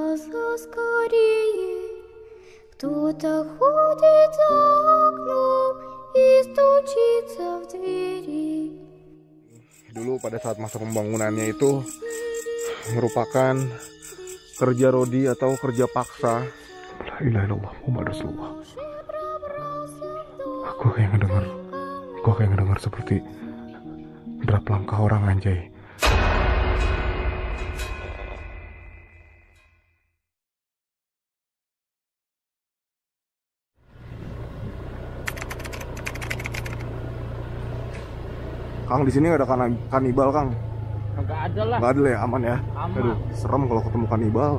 глаза скорее. Кто-то ходит за окном и стучится в двери. Dulu pada saat masa pembangunannya itu merupakan kerja rodi atau kerja paksa. La ilaha illallah Muhammad Rasulullah. Aku kayak ngedenger seperti derap langkah orang, anjay. Kang, di sini nggak ada kanibal, Kang? Nggak ada lah. Nggak ada ya, aman ya? Aman. Aduh, serem kalau ketemu kanibal.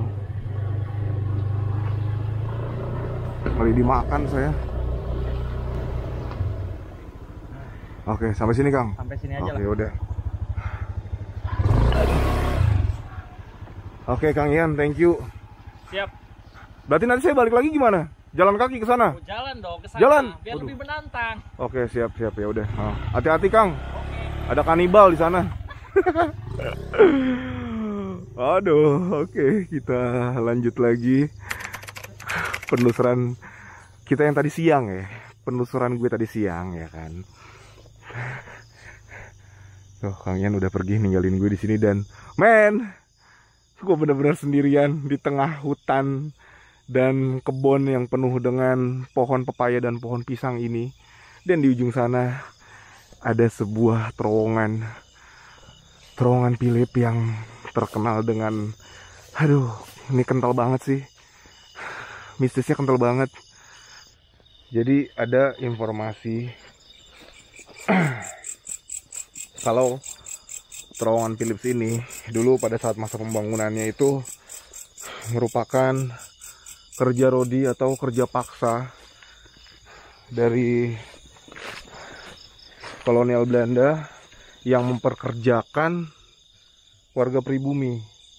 Kali dimakan saya. Oke, sampai sini, Kang. Sampai sini aja. Oke, udah. Oke, Kang Ian, thank you. Siap. Berarti nanti saya balik lagi gimana? Jalan kaki ke sana? Jalan dong ke sana. Jalan. Biar lebih menantang. Oke, siap ya udah. Hati-hati, Kang. Ada kanibal di sana. Aduh, oke, kita lanjut lagi penelusuran kita yang tadi siang ya. Penelusuran gue tadi siang ya kan. Tuh, Kang Ian udah pergi ninggalin gue di sini dan gue bener-bener sendirian di tengah hutan dan kebun yang penuh dengan pohon pepaya dan pohon pisang ini. Dan di ujung sana ada sebuah terowongan Philip yang terkenal dengan, aduh, ini kental banget sih, mistisnya kental banget. Jadi ada informasi kalau terowongan Philips ini dulu pada saat masa pembangunannya itu merupakan kerja rodi atau kerja paksa dari kolonial Belanda yang memperkerjakan warga pribumi.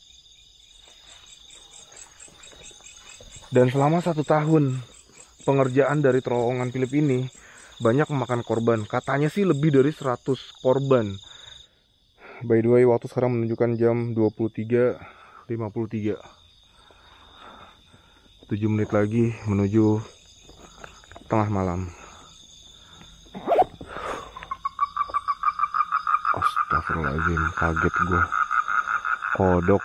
Dan selama 1 tahun pengerjaan dari terowongan Philip ini banyak memakan korban. Katanya sih lebih dari 100 korban. By the way, waktu sekarang menunjukkan jam 23.53. 7 menit lagi menuju tengah malam. Astagfirullahaladzim, kaget gue. Kodok.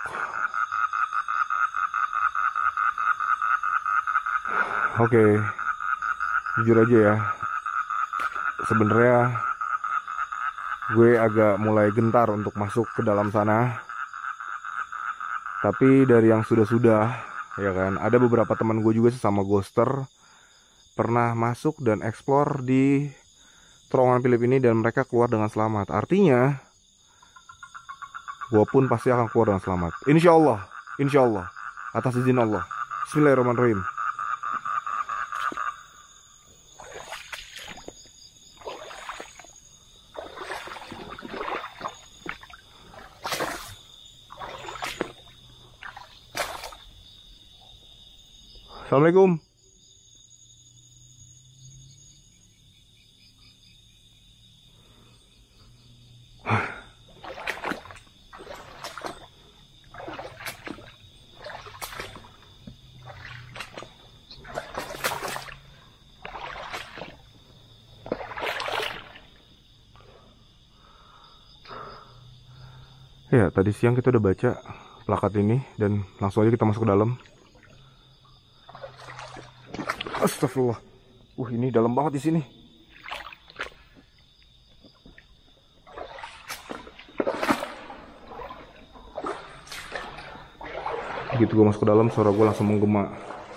Oke, jujur aja ya, sebenarnya gue agak mulai gentar untuk masuk ke dalam sana. Tapi dari yang sudah-sudah, ya kan, ada beberapa teman gue juga sesama ghoster pernah masuk dan explore di terowongan Philip ini dan mereka keluar dengan selamat. Artinya gue pun pasti akan keluar dengan selamat, insya Allah, atas izin Allah. Bismillahirrahmanirrahim. Assalamualaikum. Ya, tadi siang kita udah baca plakat ini dan langsung aja kita masuk ke dalam. Astagfirullah. Ini dalam banget di sini. Begitu gue masuk ke dalam, suara gue langsung menggema.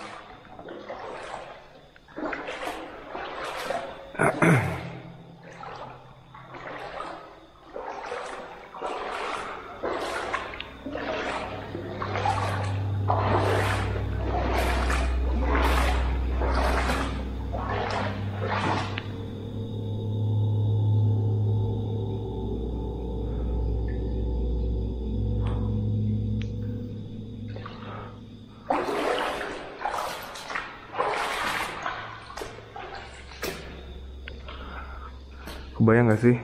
Kebayang gak sih,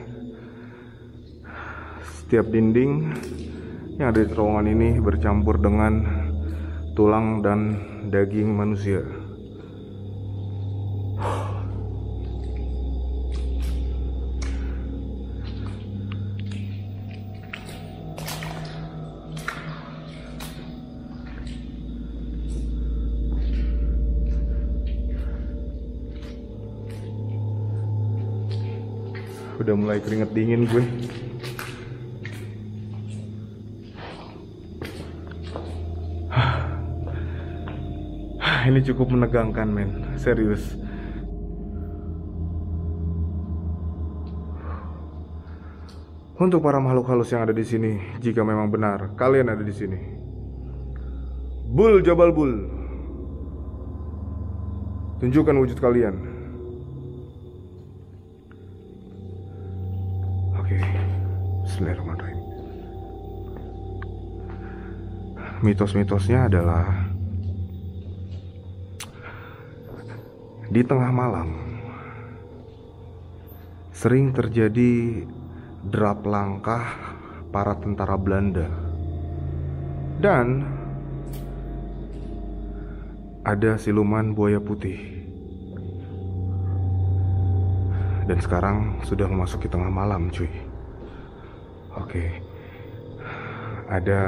setiap dinding yang ada di terowongan ini bercampur dengan tulang dan daging manusia. Udah mulai keringet dingin gue. Ini cukup menegangkan, men. Serius. Untuk para makhluk halus yang ada di sini, jika memang benar kalian ada di sini, Bul Jabal Bul, tunjukkan wujud kalian. Oke, Bismillahirrahmanirrahim. Mitos-mitosnya adalah di tengah malam sering terjadi derap langkah para tentara Belanda, dan ada siluman buaya putih. Dan sekarang sudah memasuki tengah malam, cuy. Oke. Ada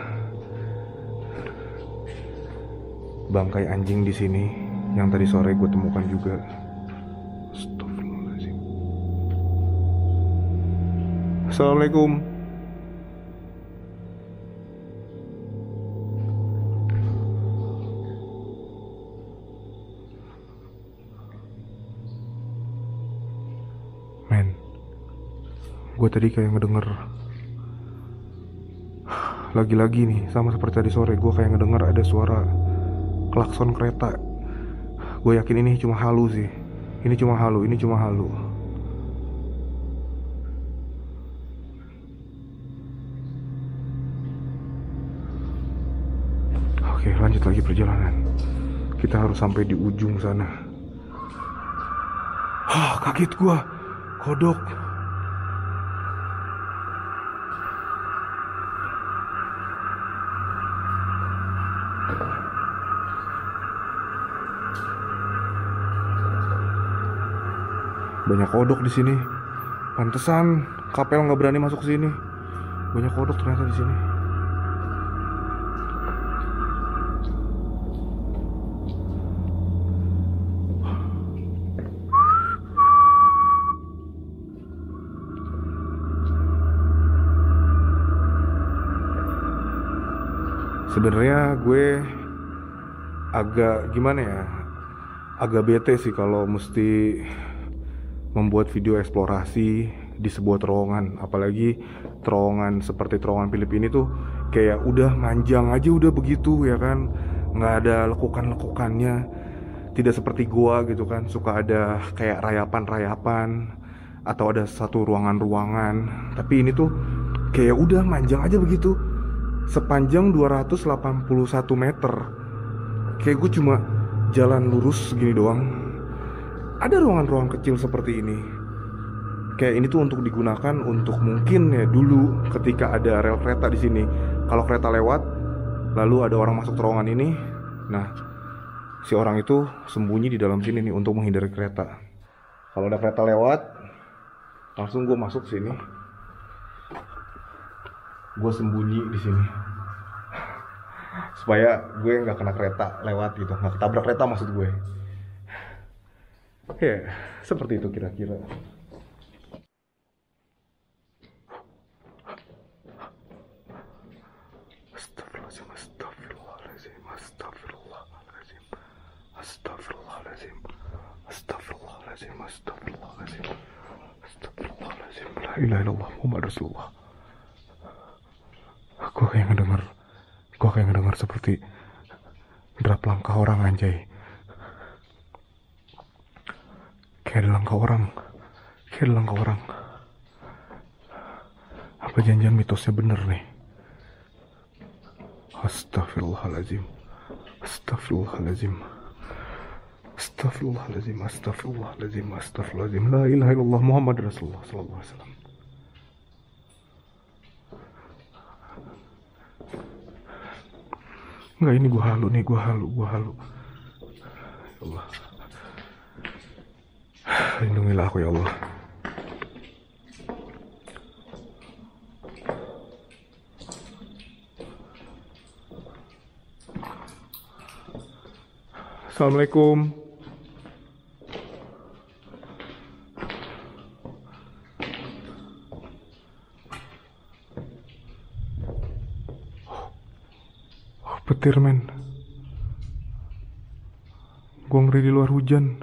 bangkai anjing di sini yang tadi sore gue temukan juga. Astagfirullahaladzim. Assalamualaikum. Men, gue tadi kayak ngedenger, lagi-lagi nih, sama seperti tadi sore, gue kayak ngedenger ada suara klakson kereta. Gue yakin ini cuma halu sih. Ini cuma halu. Oke, lanjut lagi perjalanan. Kita harus sampai di ujung sana. Kaget gue. Kodok. Banyak kodok di sini. Pantesan Kapel nggak berani masuk ke sini. Banyak kodok ternyata di sini. Sebenarnya gue agak gimana ya? Agak bete sih kalau mesti membuat video eksplorasi di sebuah terowongan, apalagi terowongan seperti terowongan Filipina tuh kayak udah manjang aja udah begitu ya kan, nggak ada lekukan-lekukannya, tidak seperti gua gitu kan, suka ada kayak rayapan-rayapan atau ada satu ruangan-ruangan, tapi ini tuh kayak udah manjang aja begitu, sepanjang 281 meter, kayak gue cuma jalan lurus segini doang. Ada ruangan-ruangan kecil seperti ini. Kayak ini tuh untuk digunakan untuk mungkin ya dulu ketika ada rel kereta di sini. Kalau kereta lewat, lalu ada orang masuk terowongan ini. Nah, si orang itu sembunyi di dalam sini nih untuk menghindari kereta. Kalau ada kereta lewat, langsung gue masuk sini. Gue sembunyi di sini supaya gue nggak kena kereta lewat gitu, nggak ketabrak kereta maksud gue. Ya, seperti itu kira-kira. Astagfirullahaladzim. La ilaha illallah Muhammad Rasulullah. Gue kayak ngedenger seperti derap langkah orang, anjay. Kayak ada langkah orang. Apa janjian mitosnya bener nih? Astagfirullahaladzim. La ilaha illallah Muhammad Rasulullah sallallahu alaihi wasallam. Enggak, ini gua halu nih, gua halu. Ya Allah. Lindungilah aku ya Allah. Assalamualaikum. Petir men. Gua ngeri di luar hujan.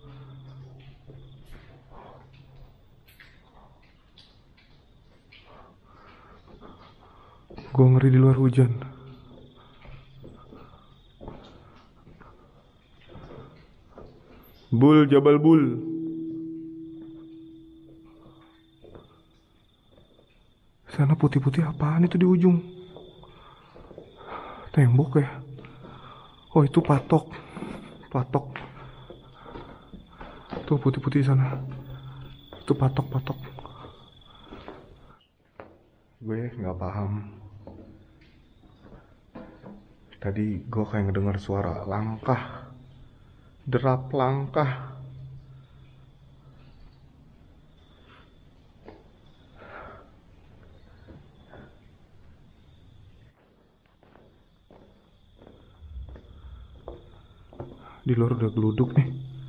Gua ngeri di luar hujan. Bul, Jabal Bul. Sana putih-putih apaan itu di ujung? Tembok ya? Oh itu patok. Tuh putih-putih sana. Itu patok. Gue nggak paham. Tadi gue kayak ngedengar suara langkah, derap langkah. Di luar udah geluduk nih.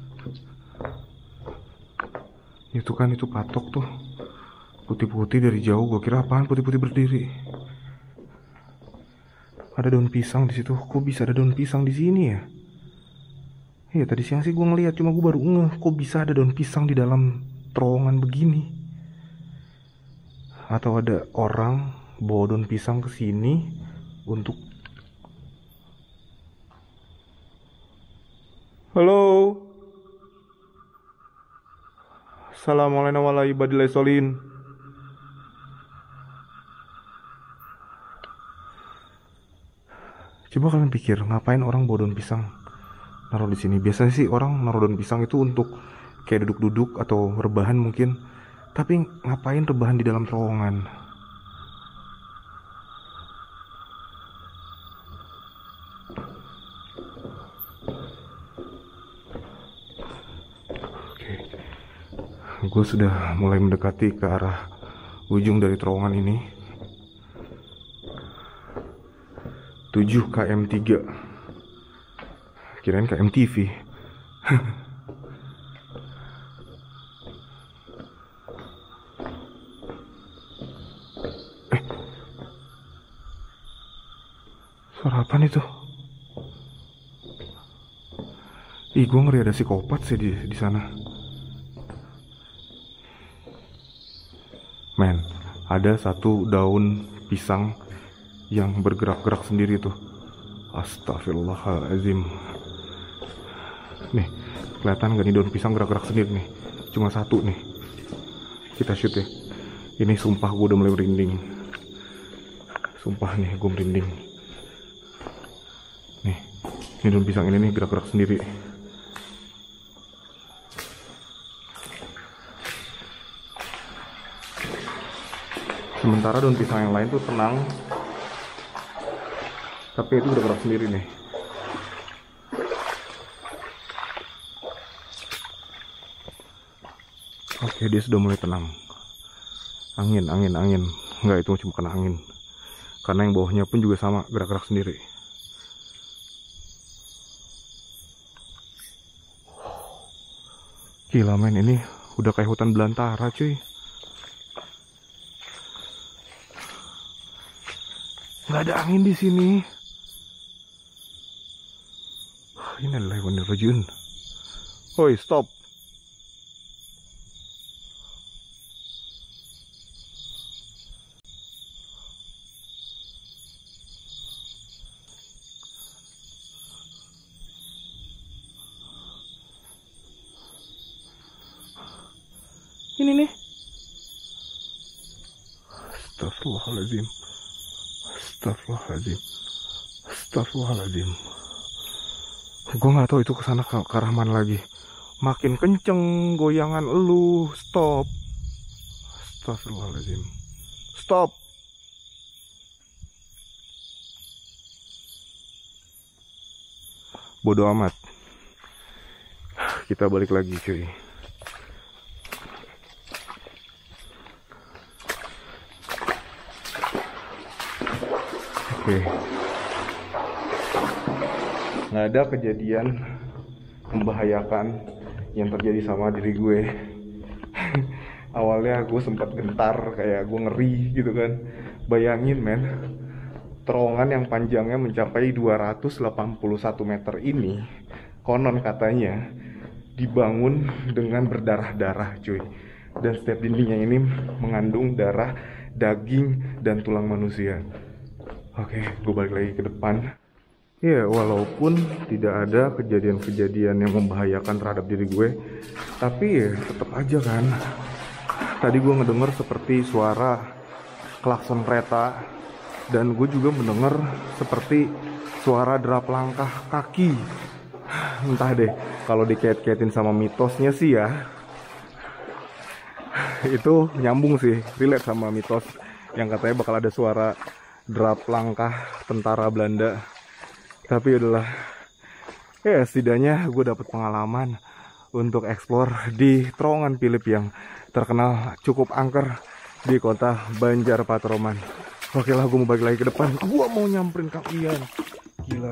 Itu kan itu patok tuh. Putih-putih dari jauh, gue kira apaan putih-putih berdiri. Ada daun pisang di situ. Kok bisa ada daun pisang di sini ya? Iya tadi siang sih gue ngeliat, cuma gue baru ngeh kok bisa ada daun pisang di dalam terowongan begini. Atau ada orang bawa daun pisang ke sini untuk. Halo. Assalamualaikum warahmatullahi wabarakatuh. Coba kalian pikir, ngapain orang bawa daun pisang naruh di sini? Biasanya sih orang naruh daun pisang itu untuk kayak duduk-duduk atau rebahan mungkin. Tapi ngapain rebahan di dalam terowongan? Oke. Gue sudah mulai mendekati ke arah ujung dari terowongan ini. 7 km 3. Kirain KM TV. Suara apaan itu? Ih, gue ngeri ada psikopat sih di sana. Men, ada satu daun pisang yang bergerak-gerak sendiri tuh. Astagfirullahaladzim. Nih, kelihatan gak nih daun pisang gerak-gerak sendiri nih? Cuma satu nih. Kita shoot ya. Ini sumpah gue udah mulai merinding. Sumpah nih gue merinding. Nih, ini daun pisang ini nih gerak-gerak sendiri. Sementara daun pisang yang lain tuh tenang. Tapi itu udah gerak sendiri nih. Oke, dia sudah mulai tenang. Angin. Enggak, itu cuma kena angin. Karena yang bawahnya pun juga sama, gerak-gerak sendiri. Gila men, ini udah kayak hutan belantara cuy. Nggak ada angin di sini. Ini adalah hewan rajin. Oi, stop. Ini nih. Astagfirullahaladzim. Astagfirullahaladzim. Gue nggak tahu itu kesana ke arah mana lagi. Makin kenceng goyangan lu. Stop. Astagfirullahaladzim. Stop. bodo amat. Kita balik lagi cuy. Oke. Nggak ada kejadian membahayakan yang terjadi sama diri gue. Awalnya gue sempat gentar, kayak gue ngeri gitu kan. Bayangin men, terowongan yang panjangnya mencapai 281 meter ini konon katanya dibangun dengan berdarah-darah cuy. Dan setiap dindingnya ini mengandung darah, daging, dan tulang manusia. Oke, gue balik lagi ke depan. Ya, walaupun tidak ada kejadian-kejadian yang membahayakan terhadap diri gue, tapi ya tetap aja kan. Tadi gue ngedenger seperti suara klakson kereta, dan gue juga mendengar seperti suara derap langkah kaki. Entah deh, kalau dikait-kaitin sama mitosnya sih ya, itu nyambung sih, relate sama mitos yang katanya bakal ada suara derap langkah tentara Belanda. Tapi adalah ya setidaknya gue dapet pengalaman untuk explore di terowongan Philip yang terkenal cukup angker di kota Banjar Patroman. Oke lah, gue mau balik lagi ke depan. Gue mau nyamperin kalian. Gila.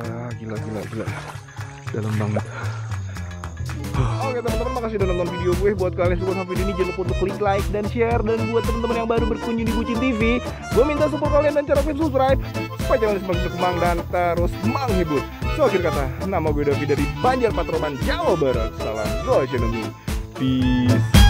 Dalam banget. Oke teman-teman, makasih udah nonton video gue. Buat kalian yang suka sama video ini, jangan lupa untuk klik like dan share. Dan buat teman-teman yang baru berkunjung di Bucin TV, gue minta support kalian dan cara subscribe supaya channel ini semakin berkembang dan terus menghibur. So akhir kata, nama gue Davi dari Banjar Patroman, Jawa Barat. Salam Go Ekonomi. Peace.